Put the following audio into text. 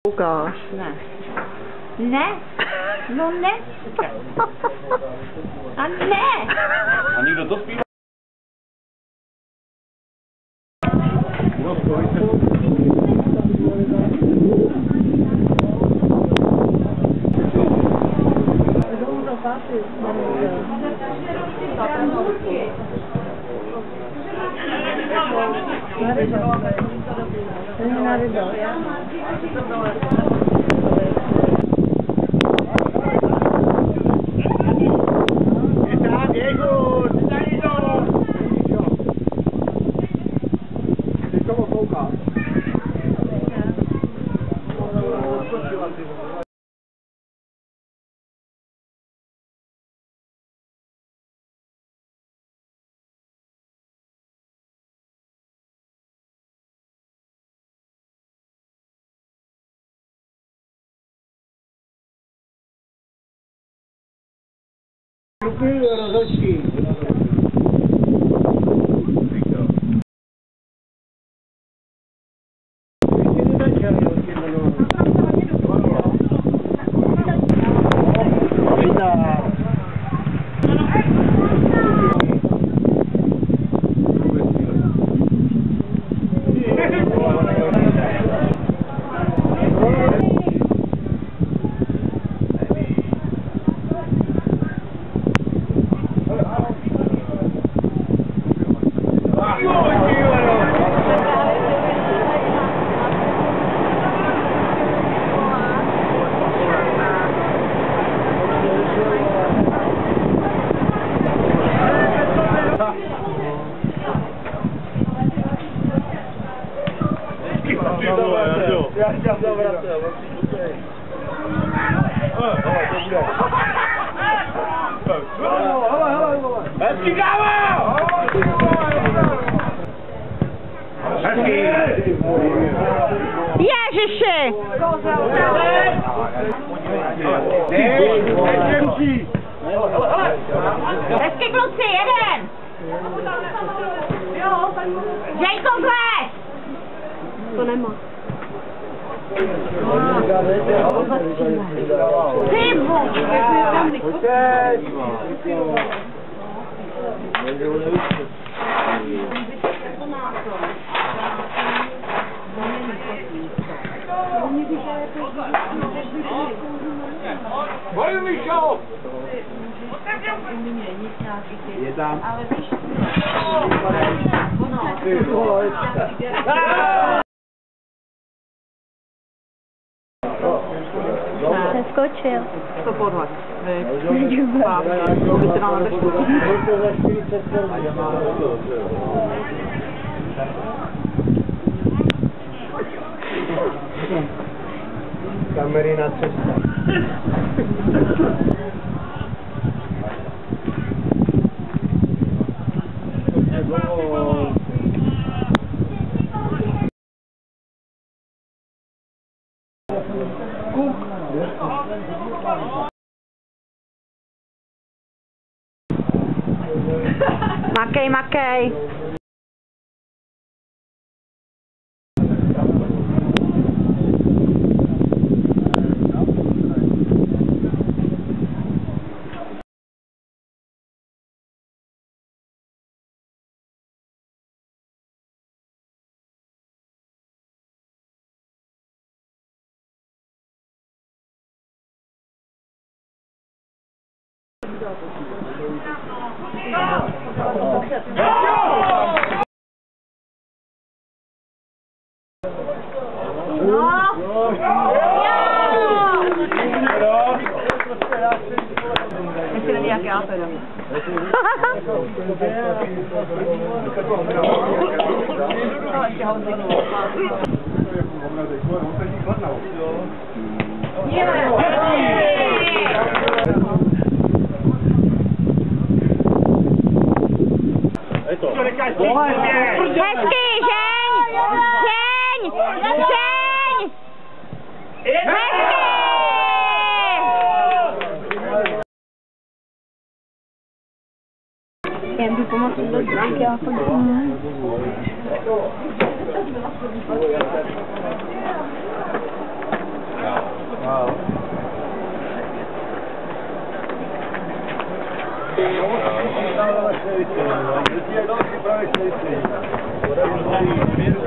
Koukáš? Ne. Ne? No ne. A ne. A někdo to zpívá? Rozhodčí. Já tě zavracel. Hezky, kámo! Hezky! Ježiši! Hezky, kluci, jeden! Žejko, klec! To nemá. Ty Boj, Michal! Je tam. Přeskočil. to podhoď. Kamery na cestě. Makej, makej. Ještě není jak já teda. Hezky, žeň! Žeň! Žeň! Hezky! Jen by pomoci do zbránky a chodím. Pravé se vystřelí. Další pravé se vystřelí.